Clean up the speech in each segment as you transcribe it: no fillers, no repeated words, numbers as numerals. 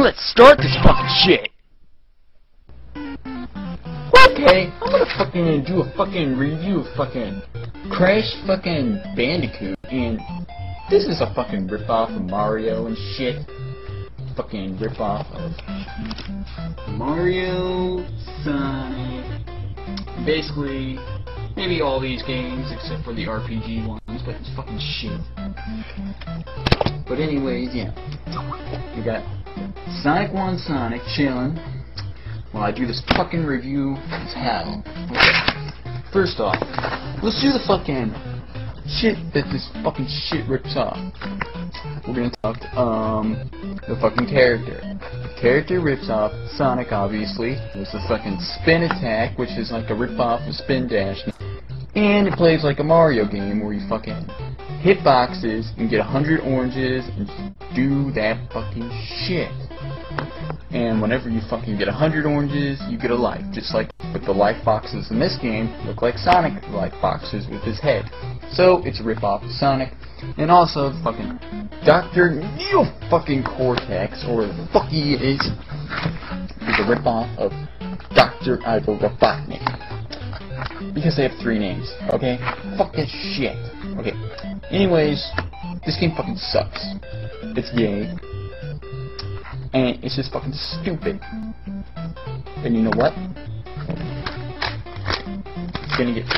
let's start this fucking shit. Okay, I'm gonna fucking do a fucking review of fucking Crash fucking Bandicoot, and this is a fucking ripoff of Mario and shit. Fucking ripoff of Mario, Sonic, basically maybe all these games except for the RPG ones, but it's fucking shit. But anyways, yeah, you got Sonic 1 Sonic chilling while I do this fucking review as hell. Okay. First off, let's do the fucking shit that this fucking shit rips off. We're gonna talk the fucking character. The character rips off Sonic, obviously. There's the fucking spin attack, which is like a rip-off of spin dash. And it plays like a Mario game where you fucking hit boxes and get 100 oranges and do that fucking shit. And whenever you fucking get 100 oranges, you get a life. Just like with the life boxes in this game, look like Sonic life boxes with his head. So it's a rip-off of Sonic. And also the fucking Dr. Neo fucking Cortex, or the fuck he is a rip-off of Dr. Ivo Robotnik. Because they have 3 names, okay? Fuck that shit. Okay. Anyways, this game fucking sucks. It's gay. And it's just fucking stupid. And you know what? It's gonna get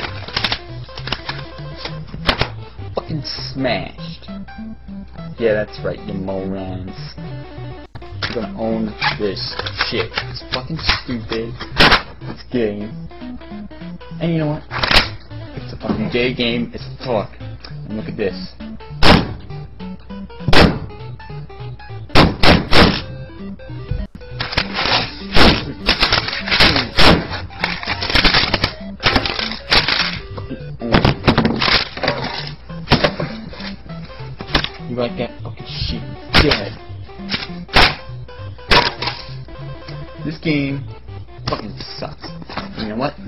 fucking smashed. Yeah, that's right, you morons. You're gonna own this shit. It's fucking stupid. It's gay. And you know what? It's a fucking gay game as fuck. And look at this. You like that fucking shit? Dead. This game fucking sucks. You know what?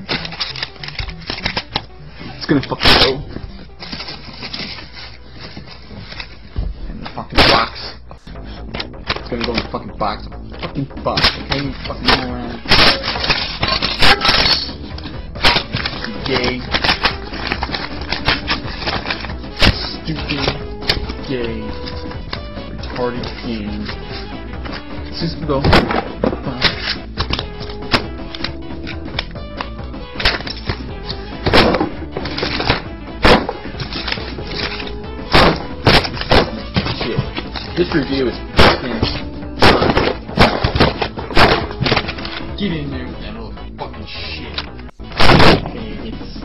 It's gonna fucking go in the fucking box. It's gonna go in the fucking box. Fucking box. Okay, you fucking moron. Gay. Stupid. Gay, retarded game. It's just gonna go. Shit. This review is fucking fun. Get in there with that old fucking shit. Okay, it's